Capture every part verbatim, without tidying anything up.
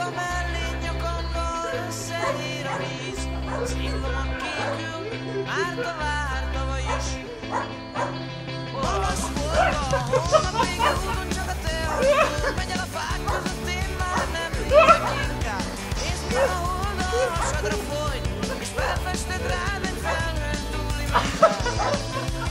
a mellén nyakamban összeír a víz. Szívamon kívül várta, várta vagyis. Olvasz volna, holnapig úton csak a te autón. Megy el a fák között, én már nem nézek inkább. Nézd milyen a hold a hasadra folyt, és felfested rád egy felhőn túli mintát.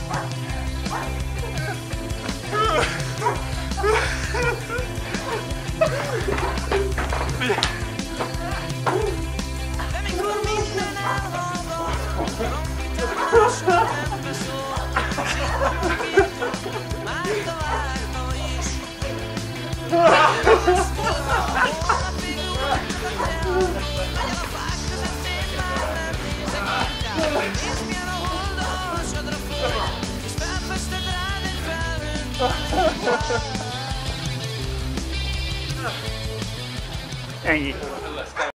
De mikor minden elhallgat, rombítás nem beszól, szívamon kívül várta, várta is. Olvasz volna, holnapig úton csak a te autón. Megy el a fák között, én már nem nézek inkább. Nézd milyen a hold a hasadra folyt, és felfested rád egy felhőn túli mintát. Ennyi.